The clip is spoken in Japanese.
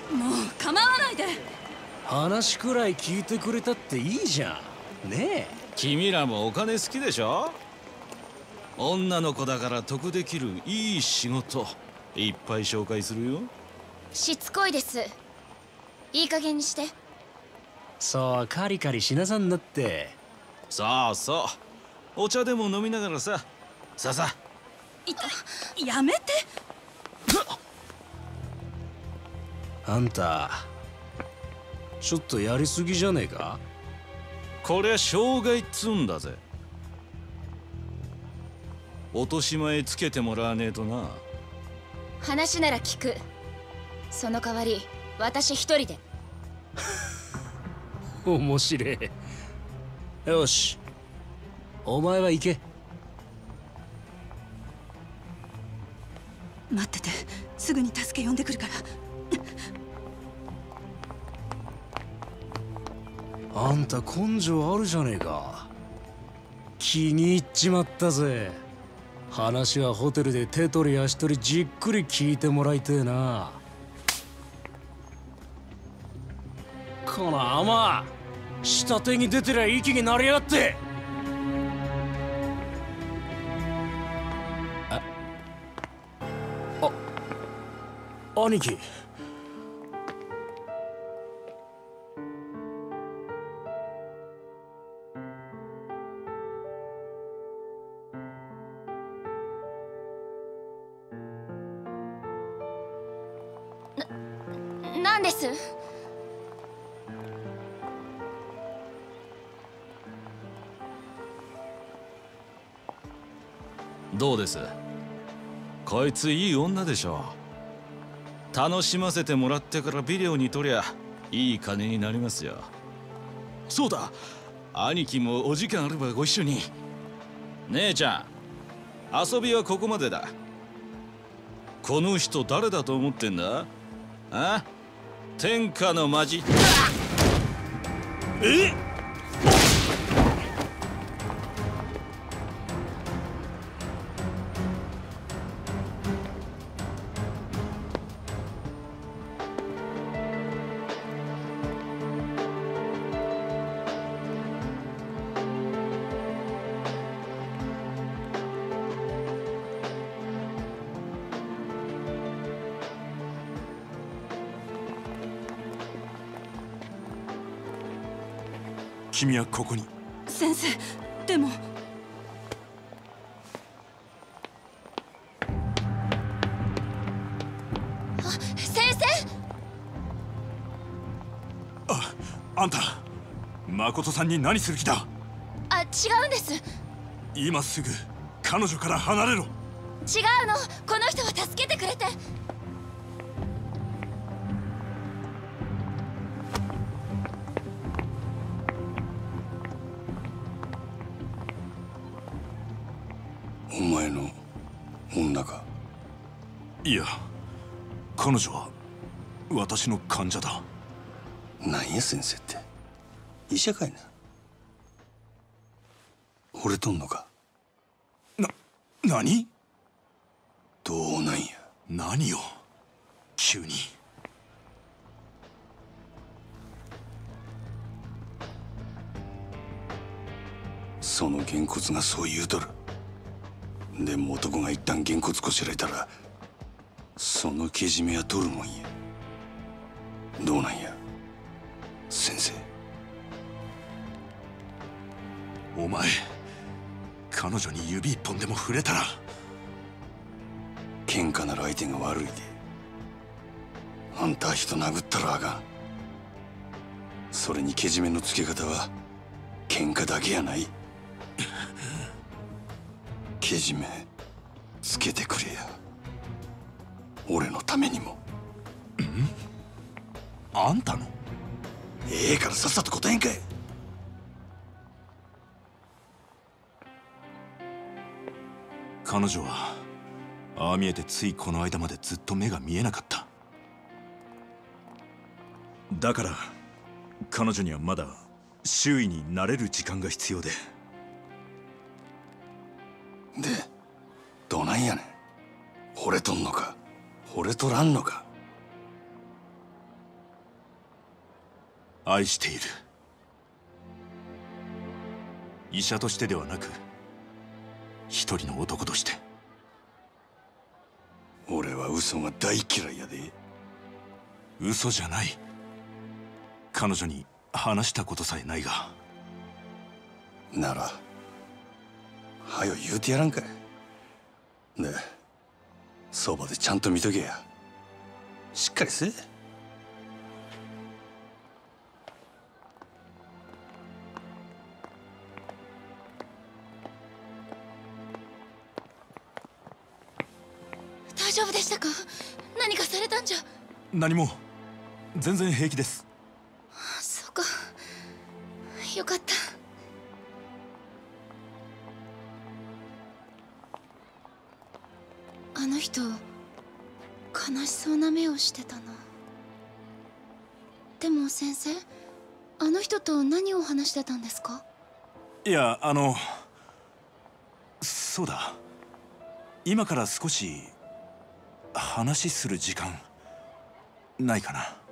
もう構わないで。 話くらい聞いてくれたっていいじゃんねえ。 君らもお金好きでしょ。女の子だから得できるいい仕事いっぱい紹介するよ。 しつこいです。いい加減にして。 そうカリカリしなさんなって。 そうそうお茶でも飲みながらさ。ささやめて。 あんたちょっとやりすぎじゃねえか。 こりゃ障害っつうんだぜ。落とし前つけてもらわねえとな。 話なら聞く。その代わり私一人で。 面白え。よしお前は行け。 待ってて、すぐに助け呼んでくるから。 あんた根性あるじゃねえか。気に入っちまったぜ。話はホテルで手取り足取りじっくり聞いてもらいてえな。この甘下手に出てりゃ息になりやがって。兄貴。 なんです？ どうです？こいついい女でしょ。楽しませてもらってからビデオに撮りゃいい金になりますよ。そうだ兄貴もお時間あればご一緒に。姉ちゃん遊びはここまでだ。この人誰だと思ってんだ？あ？天下のマジ。 えっ？ 君はここに。 先生、でも。 先生。 あんた誠さんに何する気だ。 違うんです。 今すぐ彼女から離れろ。 違うの。この人は助けてくれて。 お前の女か？ いや彼女は私の患者だ。 なんや先生って医者かいな。惚れとんのか？ 何？ どうなんや。 何よ急に。 そのげんこつがそう言うとる。でも男が一旦げんこつこしらえたらそのけじめは取るもんや。どうなんや先生。 お前彼女に指一本でも触れたら。 喧嘩なら相手が悪いで。あんた人殴ったらあかん。それにけじめのつけ方は喧嘩だけやない。けじめつけてくれや。俺のためにも。 あんたの？ ええからさっさと答えんかい。 彼女はああ見えてついこの間までずっと目が見えなかった。だから彼女にはまだ周囲に慣れる時間が必要で。 でどないやねん。惚れとんのか惚れとらんのか。 愛している。医者としてではなく一人の男として。 俺は嘘が大嫌いやで。 嘘じゃない。彼女に話したことさえないが。 ならはよ言うてやらんかい。でそばでちゃんと見とけや。しっかりせえ。 大丈夫でしたか？何かされたんじゃ。 何も。全然平気です。 そうか、よかった。あの人悲しそうな目をしてたな。でも先生、あの人と何を話してたんですか？ いや、そうだ、今から少し話する時間ないかな。